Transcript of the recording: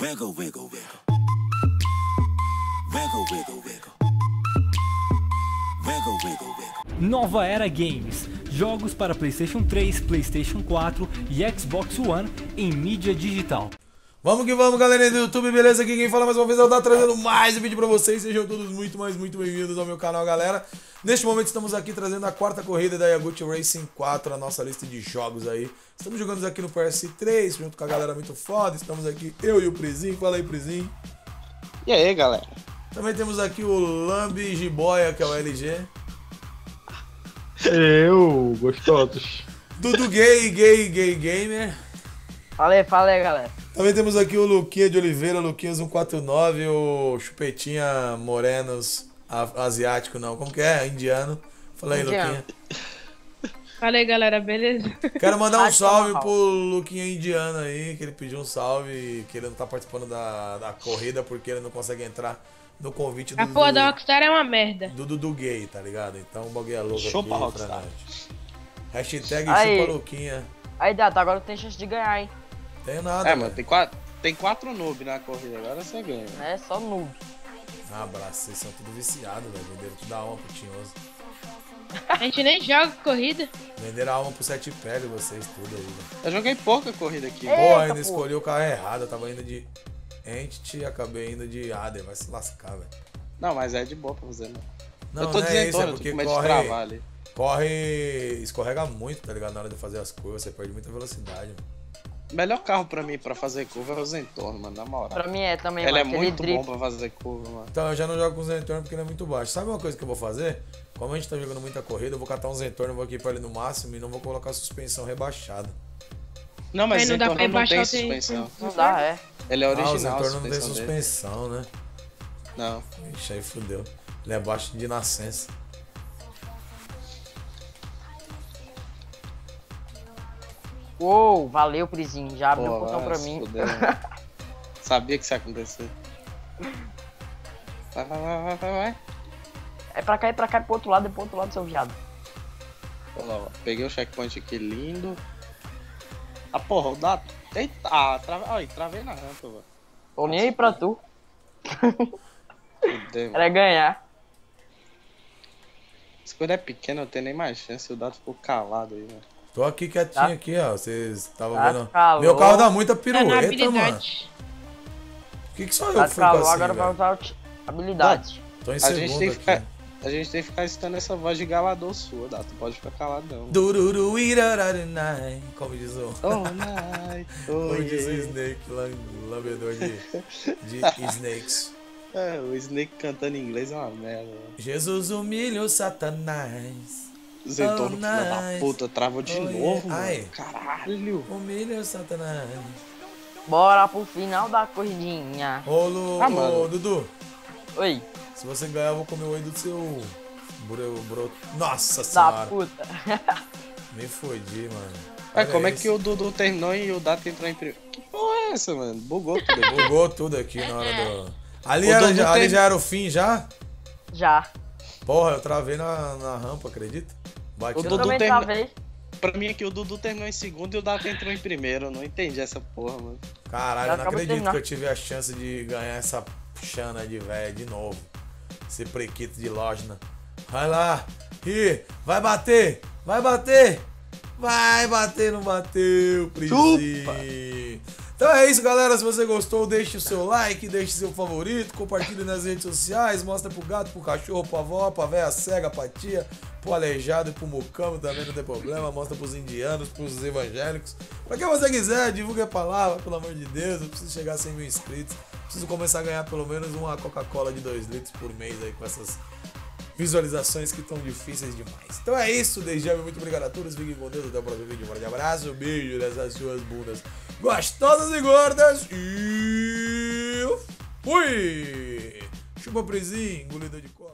Wiggle, wiggle, wiggle. Wiggle, wiggle, wiggle. Wiggle, wiggle, wiggle. Nova Era Games. Jogos para PlayStation 3, PlayStation 4 e Xbox One em mídia digital. Vamos que vamos, galerinha do YouTube, beleza? Aqui quem fala mais uma vez é o Dá, trazendo mais um vídeo pra vocês. Sejam todos muito bem-vindos ao meu canal, galera. Neste momento estamos aqui trazendo a quarta corrida da Yagut Racing 4, a nossa lista de jogos aí. Estamos jogando aqui no PS3, junto com a galera muito foda. Estamos aqui, eu e o Prizinho. Fala aí, Prizinho. E aí, galera? Também temos aqui o Lambi Jiboia, que é o LG. Eu, gostosos. Dudu Gay Gamer. Fala aí, galera. Também temos aqui o Luquinha de Oliveira, Luquinhas 149, o Chupetinha Morenos asiático, não, como que é? Indiano. Fala aí, Luquinha. Fala aí, galera, beleza? Quero mandar um salve pro Luquinha indiano aí, que ele pediu um salve, que ele não tá participando da corrida porque ele não consegue entrar no convite do A porra da Rockstar é uma merda. do Dudu Gay, tá ligado? Então o bagulho é louco Chupa aqui Rockstar. pra nós. Hashtag Aí. chupa Luquinha. Aí, Data, agora tem chance de ganhar, hein? Tenho nada, É, velho. mano, tem quatro noob na corrida, agora você ganha. É só noob. Ah, abraço, vocês são tudo viciados, velho. Venderam tudo a alma pro Tinhoso. A gente nem joga corrida. Venderam a alma pro Sete Pele, vocês tudo aí, velho. Eu joguei pouca corrida aqui. É. Pô, Eita, ainda pô. escolhi o carro errado. Eu tava indo de Entity e acabei indo de Ader. Vai se lascar, velho. Não, mas é de boa pra fazer, mano. Não, Eu tô não é dizendo, isso, é eu tô porque com medo de travar ali. escorrega muito, tá ligado? Na hora de fazer as curvas, você perde muita velocidade, mano. Melhor carro pra mim pra fazer curva é o Zentorno, mano, na moral. Pra mim é também, Ele é mano. Aquele muito drift. bom pra fazer curva, mano. Então eu já não jogo com o Zentorno porque ele é muito baixo. Sabe uma coisa que eu vou fazer? Como a gente tá jogando muita corrida, eu vou catar um Zentorno, vou equipar ele no máximo e não vou colocar suspensão rebaixada. Não, mas Aí não dá Zentorno pra não tem baixar o suspensão. Não dá, é. Ele é Ah, o original, a Zentorno não tem suspensão dele. suspensão, né? Não. Ixi, aí fudeu. Ele é baixo de nascença. Uou, valeu, Prizinho. Já abriu Pô, o portão vai pra se mim. fuder, mano. Sabia que isso ia acontecer. Vai. É pra cá, pro outro lado, seu viado. Olha lá, ó. Peguei o checkpoint aqui lindo. Ah, porra, o Dato. Eita, ah, travei na rampa, velho. Tô nem aí pra tu. Fudeu, mano. Era ganhar. Se quando é pequeno, não tem nem mais chance. O Dato ficou calado aí, mano. Tô aqui quietinho Tá. aqui, ó. Vocês estavam Tá vendo. calor. Meu carro dá muita É na pirueta, mano. habilidade. Que só eu Tá que fico calor, assim, agora vai velho? usar habilidades. Tô em A gente, segundo tem que aqui. ficar, a gente tem que ficar escutando essa voz de galador sua, Dato. Não pode ficar calado, não. Dururu irararinai, como diz o... Oh, night. Oh, Como diz o yeah. Snake, lambedor de snakes. É, o Snake cantando em inglês é uma merda, mano. Jesus humilha o Satanás. Zentorno, Oh, filho da nice. puta, travou de Oh, novo, yeah. Ai. mano. Caralho. Humilha o Satanás. Bora pro final da corridinha. Ô, Ah, mano. ô, Dudu, Oi, se você ganhar, eu vou comer o olho do seu... Nossa da senhora. puta. Me fodi, mano. É, Olha como é isso. que o Dudu terminou e o Dato entrou em primeiro? Que porra é essa, mano? Bugou tudo aqui. Bugou tudo aqui na hora do... Ali, O era, Dudu ali tem- já era o fim, já? Já. Porra, eu travei na rampa, acredita? Bati O Eu Dudu também tem- travei. Pra mim aqui o Dudu terminou em segundo e o Dato entrou em primeiro. Eu não entendi essa porra, mano. Caralho, Já eu não acabou de acredito terminar. que eu tive a chance de ganhar essa chana de velho de novo. Esse prequito de Lojna. Vai lá. Ih, vai bater. Vai bater. Vai bater, não bateu. Prizinho. Então é isso, galera. Se você gostou, deixe o seu like, deixe seu favorito, compartilhe nas redes sociais, mostra pro gato, pro cachorro, pra avó, pra véia cega, pra tia, pro aleijado e pro mucamo também, não tem problema. Mostra pros indianos, pros evangélicos. Pra quem você quiser, divulgue a palavra, pelo amor de Deus. Eu preciso chegar a 100 mil inscritos. Preciso começar a ganhar pelo menos uma Coca-Cola de 2 litros por mês aí com essas visualizações que estão difíceis demais. Então é isso, desde já, muito obrigado a todos. Fiquem com Deus, até o próximo vídeo. Um grande abraço, beijo nessas suas bundas gostosas e gordas. E fui! Chupa Prizinho, engolidor de coco.